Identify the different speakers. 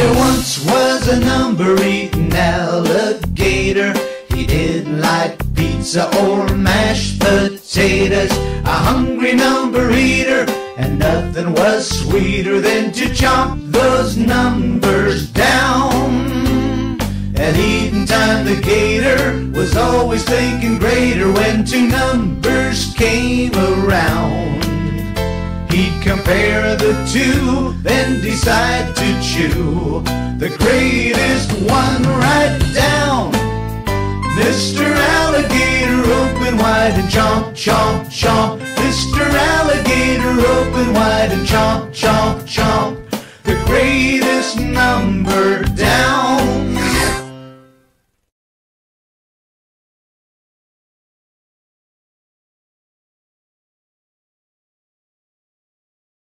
Speaker 1: There once was a number-eating alligator. He didn't like pizza or mashed potatoes. A hungry number eater, and nothing was sweeter than to chomp those numbers down. At eating time the gator was always thinking greater when two numbers came around. He'd compare the two, then decide to chew the greatest one right down. Mr. Alligator, open wide and chomp, chomp, chomp. Mr. Alligator, open wide and chomp, chomp, chomp. The greatest number down.